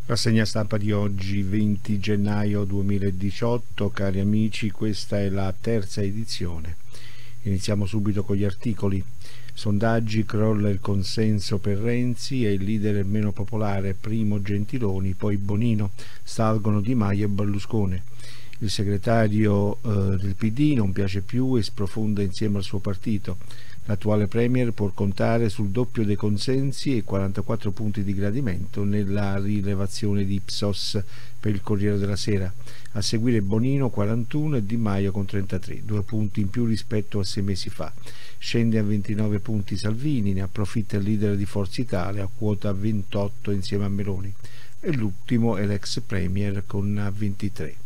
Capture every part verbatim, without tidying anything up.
Rassegna stampa di oggi, venti gennaio duemiladiciotto, cari amici, questa è la terza edizione. Iniziamo subito con gli articoli. Sondaggi, crolla il consenso per Renzi e il leader meno popolare, primo Gentiloni, poi Bonino, salgono Di Maio e Berlusconi. Il segretario eh, del P D non piace più e sprofonda insieme al suo partito. L'attuale Premier può contare sul doppio dei consensi e quarantaquattro punti di gradimento nella rilevazione di Ipsos per il Corriere della Sera. A seguire Bonino quarantuno e Di Maio con trentatré, due punti in più rispetto a sei mesi fa. Scende a ventinove punti Salvini, ne approfitta il leader di Forza Italia a quota ventotto insieme a Meloni. E l'ultimo è l'ex Premier con ventitré.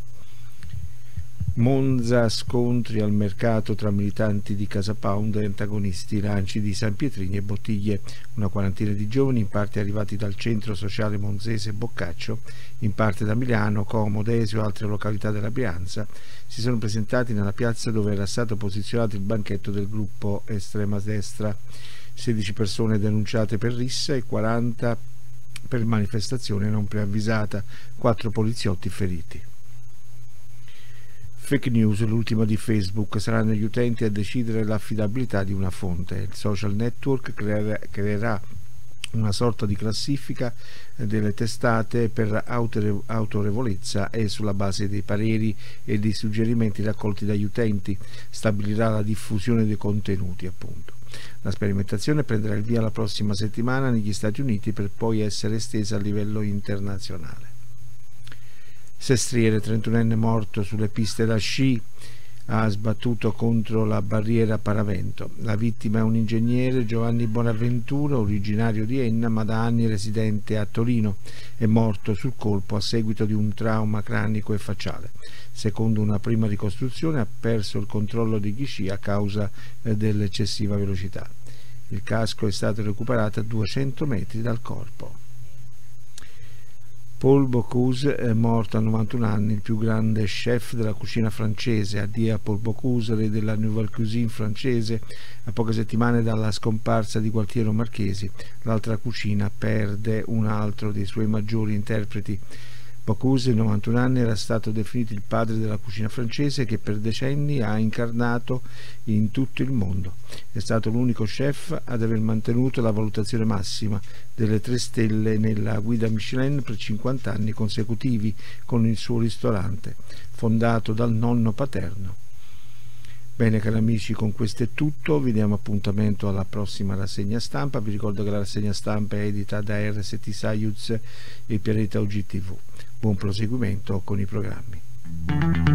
Monza, scontri al mercato tra militanti di Casa Pound e antagonisti, lanci di San Pietrini e bottiglie. Una quarantina di giovani, in parte arrivati dal centro sociale monzese Boccaccio, in parte da Milano, Como, Desio e altre località della Brianza, si sono presentati nella piazza dove era stato posizionato il banchetto del gruppo estrema destra. sedici persone denunciate per rissa e quaranta per manifestazione non preavvisata, quattro poliziotti feriti. Fake news, l'ultima di Facebook, saranno gli utenti a decidere l'affidabilità di una fonte. Il social network creerà, creerà una sorta di classifica delle testate per autorevolezza e sulla base dei pareri e dei suggerimenti raccolti dagli utenti stabilirà la diffusione dei contenuti, appunto. La sperimentazione prenderà il via la prossima settimana negli Stati Uniti per poi essere estesa a livello internazionale. Sestriere, trentunenne morto sulle piste da sci, ha sbattuto contro la barriera Paravento. La vittima è un ingegnere, Giovanni Bonaventura, originario di Enna ma da anni residente a Torino. È morto sul colpo a seguito di un trauma cranico e facciale. Secondo una prima ricostruzione ha perso il controllo degli sci a causa eh, dell'eccessiva velocità. Il casco è stato recuperato a duecento metri dal corpo. Paul Bocuse è morto a novantuno anni, il più grande chef della cucina francese. Addio a Paul Bocuse, re della nouvelle cuisine francese, a poche settimane dalla scomparsa di Gualtiero Marchesi. L'altra cucina perde un altro dei suoi maggiori interpreti. Bocuse, novantuno anni, era stato definito il padre della cucina francese che per decenni ha incarnato in tutto il mondo. È stato l'unico chef ad aver mantenuto la valutazione massima delle tre stelle nella guida Michelin per cinquanta anni consecutivi con il suo ristorante, fondato dal nonno paterno. Bene cari amici, con questo è tutto, vi diamo appuntamento alla prossima rassegna stampa. Vi ricordo che la rassegna stampa è edita da R S T Sayuz e Pianeta O G T V. Buon proseguimento con i programmi.